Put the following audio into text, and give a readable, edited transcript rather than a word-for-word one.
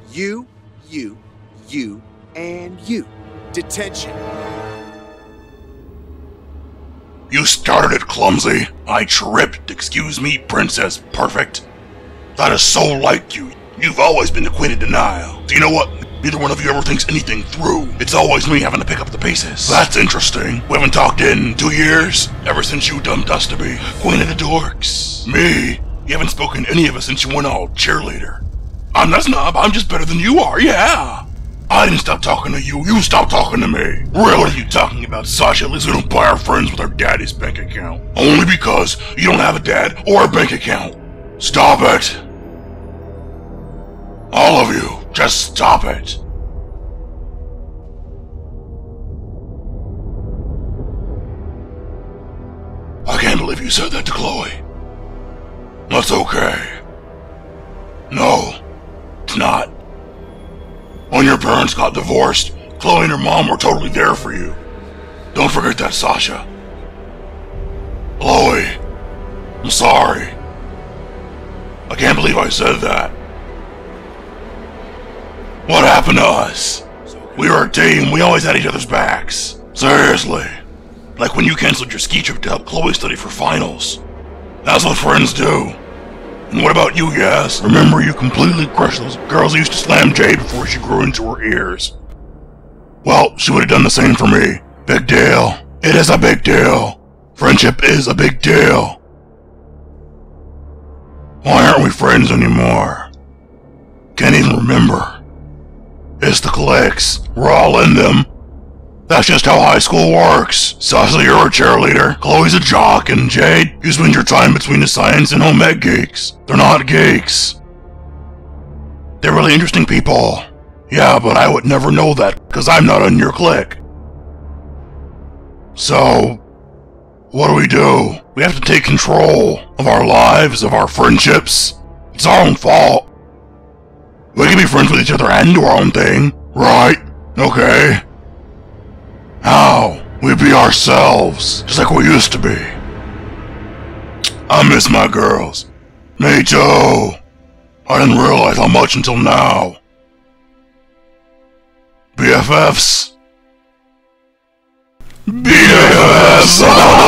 You, you, and you. Detention. You started it, clumsy. I tripped. Excuse me, Princess Perfect. That is so like you. You've always been the queen of denial. Do you know what? Neither one of you ever thinks anything through. It's always me having to pick up the pieces. That's interesting. We haven't talked in 2 years. Ever since you dumped us to be queen of the dorks. Me? You haven't spoken to any of us since you went all cheerleader. I'm not a snob. I'm just better than you are, yeah. I didn't stop talking to you. You stopped talking to me. Really? What are you talking about, Sasha? At least we don't buy our friends with our daddy's bank account. Only because you don't have a dad or a bank account. Stop it. All of you, just stop it. I can't believe you said that to Chloe. That's okay. No, it's not. When your parents got divorced, Chloe and her mom were totally there for you. Don't forget that, Sasha. Chloe, I'm sorry. I can't believe I said that. What happened to us? We were a team, we always had each other's backs. Seriously. Like when you canceled your ski trip to help Chloe study for finals. That's what friends do. And what about you, Yas? Remember you completely crushed those girls who used to slam Jade before she grew into her ears. Well, she would have done the same for me. Big deal. It is a big deal. Friendship is a big deal. Why aren't we friends anymore? Can't even remember. It's the cliques. We're all in them. That's just how high school works. Sasha, you're a cheerleader. Chloe's a jock. And Jade, you spend your time between the science and home ec geeks. They're not geeks. They're really interesting people. Yeah, but I would never know that because I'm not in your clique. So, what do? We have to take control of our lives, of our friendships. It's our own fault. We can be friends with each other and do our own thing. Right? Okay. How? We be ourselves, just like we used to be. I miss my girls. Me too. I didn't realize how much until now. BFFs? BFFs!